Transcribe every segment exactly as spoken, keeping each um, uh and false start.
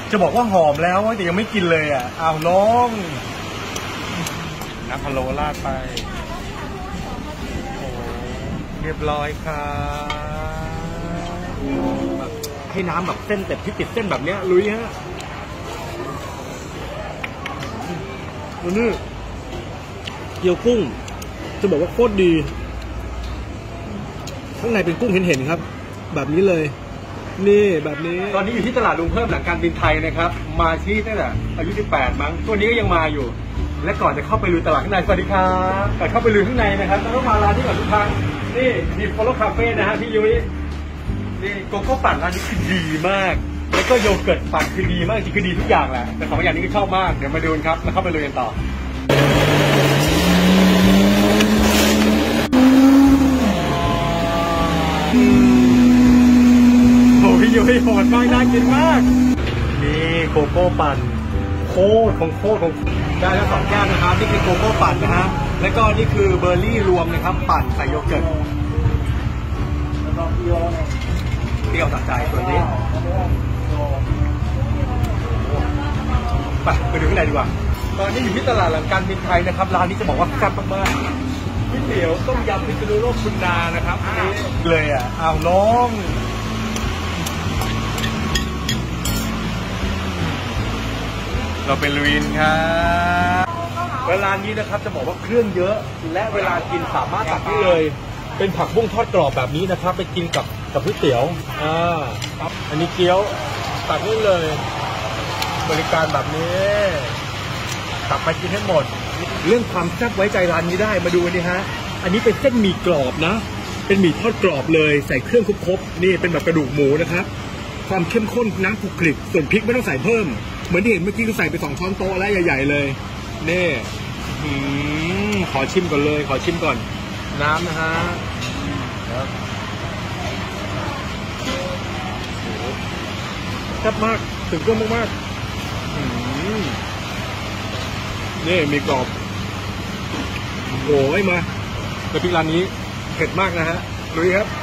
จะบอกว่าหอมแล้วแต่ยังไม่กินเลยอ่ะเอาน้องน้ำพะโล้ราดไปโอ้เรียบร้อยครับแบบให้น้ำแบบเส้นแต่ที่ติดเส้นแบบเนี้ยลุยฮะนี่เกี๊ยวกุ้งจะบอกว่าโคตรดีข้างในเป็นกุ้งเห็นๆครับแบบนี้เลยนี่แบบนี้ตอนนี้อยู่ที่ตลาดลุงเพิ่มหลังการบินไทยนะครับมาที่ตั้งแต่อายุสิบแปดมั้งตัวนี้ก็ยังมาอยู่และก่อนจะเข้าไปลุยตลาดข้างในสวัสดีครับก่อนเข้าไปลุยข้างในนะครับต้องมาร้านที่ก่อนทุกทางนี่ดีโฟล์คาเฟ่นะฮะพี่ยุ้ยนี่โกโก้ปั่นร้านนี้คือดีมากแล้วก็โยเกิร์ตปั่นคือดีมากจริงคือดีทุกอย่างแหละแต่ของอย่างนี้ก็ชอบมากเดี๋ยวมาดูกันครับแล้วเข้าไปลุยกันต่อพี่ยุ้ยโหดมากน่ากินมากนี่โกโก้ปั่นโคตรของโคตรของได้แล้วสองแก้วนะครับนี่คือโกโก้ปั่นนะฮะแล้วก็นี่คือเบอร์รี่รวมนะครับปั่นใส่โยเกิร์ตแล้วก็เปรี้ยวเปรี้ยวตัดใจส่วนนี้ไปไปดูข้างในดีกว่าตอนนี้อยู่ที่ตลาดหลังการบินไทยนะครับร้านนี้จะบอกว่าแซ่บมากๆก๋วยเตี๋ยวต้มยำพิซซ่าโลกคุณนานะครับเลยอ่ะเอาน้องเราเป็นลุยน์ครับเวลานี้นะครับจะบอกว่าเครื่องเยอะและเวลากินสามารถตักได้เลยเป็นผักบุ้งทอดกรอบแบบนี้นะครับไปกินกับกับก๋วยเตี๋ยวอ่าอันนี้เกี๊ยวตักได้เลยบริการแบบนี้ตักไปกินให้หมดเรื่องความแซ่บไว้ใจร้านนี้ได้มาดูนี่ฮะอันนี้เป็นเส้นหมี่กรอบนะเป็นหมี่ทอดกรอบเลยใส่เครื่องครบๆนี่เป็นแบบกระดูกหมูนะครับความเข้มข้นน้ำผุกคลิกส่วนพริกไม่ต้องใส่เพิ่มเหมือนที่เห็นเมื่อกี้ก็ใส่ไปสองช้อนโต๊ะแล้วใหญ่ๆเลยนี่ขอชิมก่อนเลยขอชิมก่อนน้ำนะฮะแซ่บมากถึงเครื่องมากๆนี่มีกรอบโอ้ยมาแต่พริกร้านนี้เผ็ดมากนะฮะลุยครับ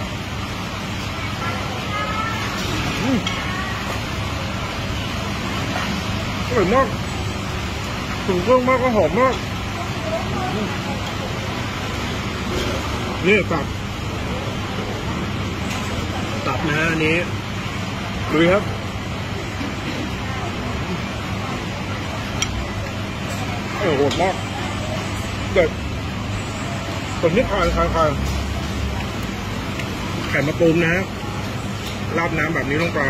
อร่อยมากถึงเครื่องมากก็หอมมากนี่ตับตับนะอันนี้ลุยครับโอ้โหโหดมากเด็ดคนนี้ทานทานทานไข่มะตูมนะราดน้ำแบบนี้ลงไป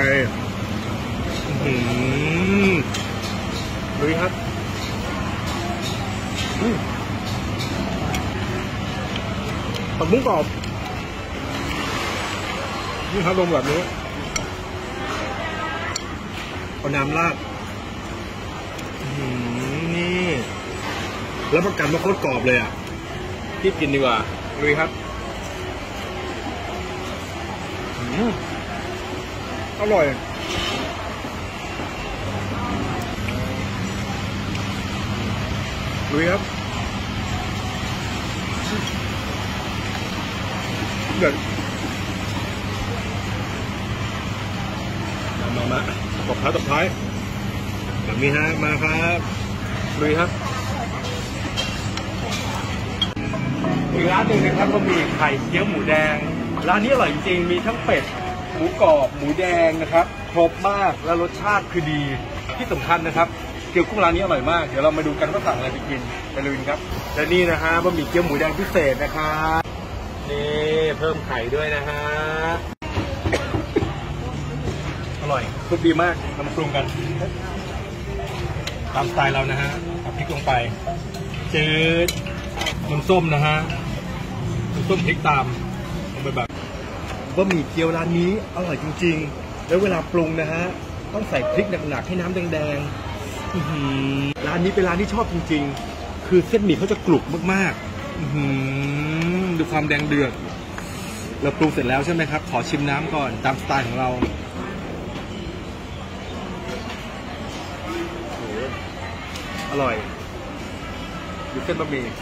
ลุยครับผักบุ้งกรอบนี่ครับลงแบบนี้เอาน้ำราดนี่แล้วประกันว่าโคตรกรอบเลยอ่ะที่กินดีกว่าลุยครับอร่อยลุยครับเดี๋ยวมามาตบท้ายตบท้ายแบบนี้ฮะมาครับลุยครับอีกร้านหนึ่งนะครับก็มีไข่เกี๊ยวหมูแดงร้านนี้อร่อยจริงๆมีทั้งเป็ดหมูกรอบหมูแดงนะครับครบมากและรสชาติคือดีที่สำคัญนะครับเกี๊ยวกุ้งร้านนี้อร่อยมากเดี๋ยวเรามาดูกันว่าสั่งอะไรไปกินไปลุยครับและนี่นะฮะบะหมี่เกี๊ยวหมูแดงพิเศษนะครับนี่เพิ่มไข่ด้วยนะฮะอร่อยทุกดีมากนำมาปรุงกันตามสไตล์เรานะฮะเอาพริกลงไปจืดน้ำส้มนะฮะน้ำส้มพริกตามลงไปแบบบะหมี่เกี๊ยวร้านนี้อร่อยจริงๆแล้วเวลาปรุงนะฮะต้องใส่พริกหนักๆให้น้ำแดงๆร้านนี้เป็นร้านที่ชอบจริงๆคือเส้นหมี่เขาจะกรุบมากๆดูความแดงเดือดเราปรุงเสร็จแล้วใช่ไหมครับขอชิมน้ำก่อนตามสไตล์ของเราอร่อยดูเส้นบะหมี่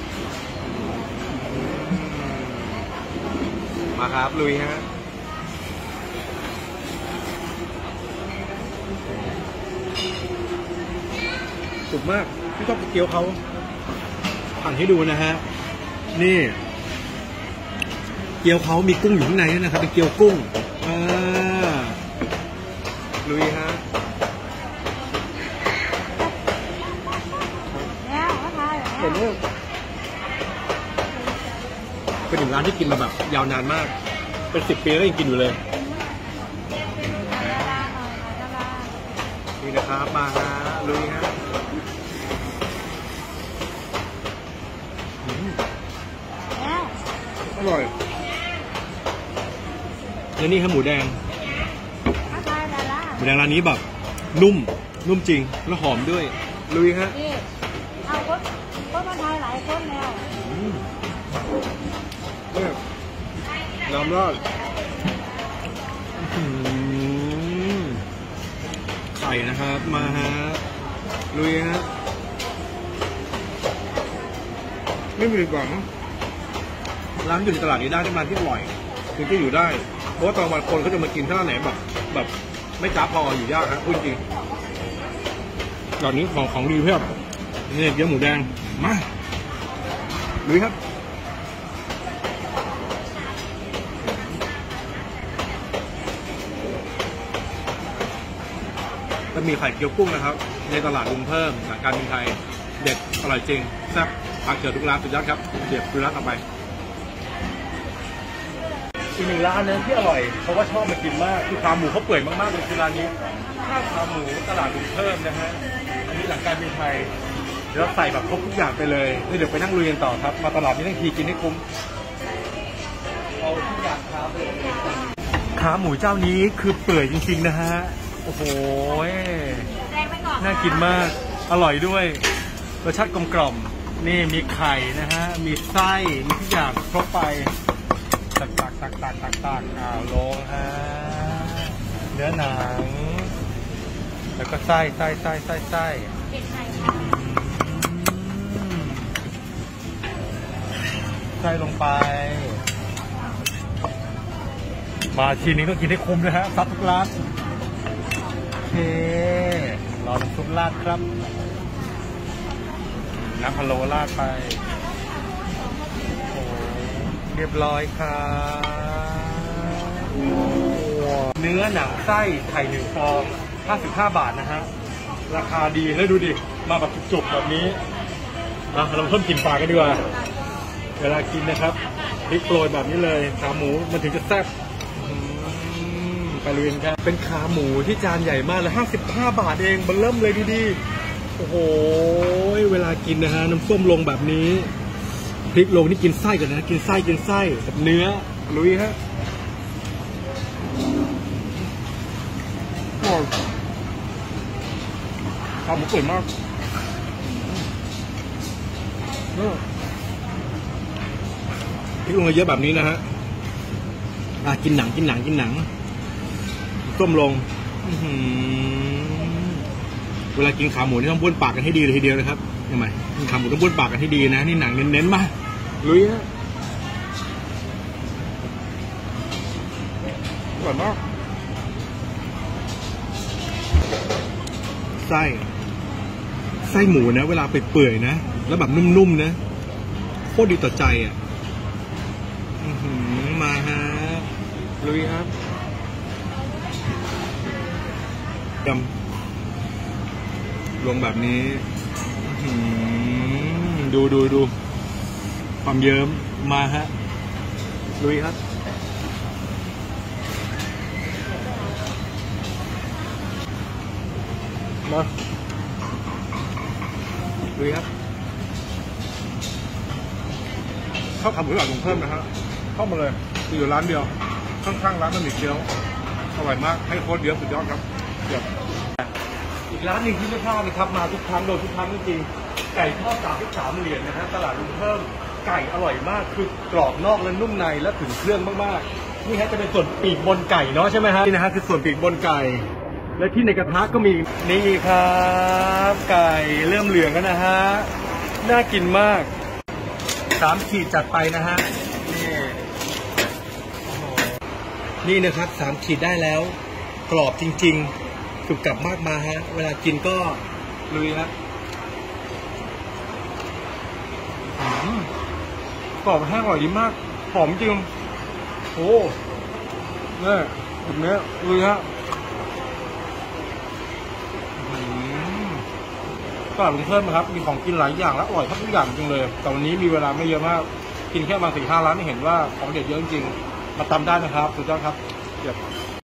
มาครับลุยฮะสุดมากที่ชอบเกี๊ยวเขาหั่นให้ดูนะฮะนี่เกี๊ยวเขามีกุ้งอยู่ข้างในด้วยนะครับเป็นเกี๊ยวกุ้งอ่าลุยฮะเห็นไหมเป็นหนึ่งร้านที่กินมาแบบยาวนานมากเป็นสิบปีแล้วยังกินอยู่เลยนี่นะครับมาฮะลุยฮะอร่อยแล้วนี่ครับหมูแดงหมูแดงร้านนี้แบบนุ่มนุ่มจริงแล้วหอมด้วยลุยฮะเอาก็ก็มาทายหลายคนแล้วเนี่ยน้ำราดไข่นะครับมาฮะลุยฮะไม่มีกว่ามั้งร้านอยู่ในตลาดนี้ได้ที่มาที่อร่อยคือก็อยู่ได้เพราะว่าตอนวันคนเขาจะมากินถ้าไหนแบบแบบไม่จ้าพออยู่ยากฮะพูดจริงตอนนี้ของของดีเพียบนี่เกี๊ยวหมูแดงมาลุยครับจะมีไข่เกี๊ยวกุ้งนะครับในตลาดลุงเพิ่มจากการบินไทยเด็ดอร่อยจริงแซ่บผักเจอทุกร้านสุดยอดครับเดี๋ยวดูร้านต่อไปอีกหนึ่งร้านนึงที่อร่อยเพราะว่าชอบมากินมากคือขาหมูเขาเปื่อยมากๆเลยคือร้านนี้ข้าวขาหมูตลาดลุงเพิ่มนะฮะอันนี้หลังการบินไทยเดี๋ยวใส่แบบครบทุกอย่างไปเลยเดี๋ยวไปนั่งลุยกันต่อครับมาตลาดนี้ทั้งทีกินให้คุ้มเอาทุกอย่างครับขาหมูเจ้านี้คือเปื่อยจริงๆนะฮะโอ้โหน่ากินมากอร่อยด้วยรสชาติกลมกล่อมนี่มีไข่นะฮะมีไส้มีทุกอย่างครบไปตักตักตักตักตักตักอ้าวลงฮะเนื้อหนังแล้วก็ไส้ไส้ไส้ไส้ไส้ไส้ลงไปมาทีนี้ต้องกินให้คุ้มนะฮะซับทุกร้านโอเครอน้ำซุปราดครับน้ำพะโล้ราดไปโอ้เรียบร้อยครับเนื้อหนังไส้ไข่หนึ่งฟองห้าสิบห้าบาทนะฮะราคาดีแล้วดูดิมาแบบจุกๆแบบนี้นะเราเพิ่มกลิ่นปากกันดีกว่าเวลากินนะครับพริกโรยแบบนี้เลยขาหมูมันถึงจะแซ่บไปลุยกันครับเป็นขาหมูที่จานใหญ่มากเลยห้าสิบห้าบาทเองมันเริ่มเลยดูดิโอ้โหเวลากินนะฮะน้ำส้มลงแบบนี้พริกลงนี่กินไส้กันนะกินไส้กินไส้กับเนื้อลุยฮะขาหมูสวยมากพริกลงเยอะแบบนี้นะฮะอ่ะกินหนังกินหนังกินหนังต้มลงเวลากินขาหมูนี่ต้องบ้วนปากกันให้ดีเลยทีเดียวนะครับทำไมขาหมูต้องบ้วนปากกันให้ดีนะนี่หนังเน้นๆมาลุยฮะอร่อยมากไส้ไส้หมูนะเวลาไปเปื่อยนะแล้วแบบนุ่มๆนะโคตรดีต่อใจอ่ะมาฮะลุยครับดำลงแบบนี้ดูดูดูความเยิ้มมาฮะลุยครับมาลุยครับข้าวขาหมูหลังลงเพิ่มนะฮะเข้ามาเลยอยู่ร้านเดียวข้างๆร้านมันมีเกี๊ยวอร่อยมากให้โค้ดเดียวสุดยอดครับเดี๋ยวอีกร้านหนึ่งที่ไม่พลาดนะครับมาทุกครั้งโดนทุกครั้งจริงๆไก่ทอดสามสิบสามเหรียญนะฮะตลาดลุงเพิ่มไก่อร่อยมากคือกรอบนอกและนุ่มในและถึงเครื่องมากๆนี่ฮะจะเป็นส่วนปีกบนไก่เนาะใช่ไหมฮะนี่นะฮะคือส่วนปีกบนไก่และที่ในกระทะก็มีนี่ครับไก่เริ่มเหลืองแล้วนะฮะน่ากินมากสามขีดจัดไปนะฮะนี่นี่นะครับสามขีดได้แล้วกรอบจริงๆกรุบกรับมากมาฮะเวลากินก็ลุยครับกรอบแห้งอร่อยดีมากหอมจริงโอ้เนี่ยแบบนี้เลยฮะตลาดกรุงเทพนะครับมีของกินหลายอย่างและอร่อยทุกอย่างจริงเลยแต่วันนี้มีเวลาไม่เยอะมากกินแค่มาสี่ห้าร้านนี่เห็นว่าของเด็ดเยอะจริงๆมาตามได้นะครับสุดยอดครับเดี๋ยว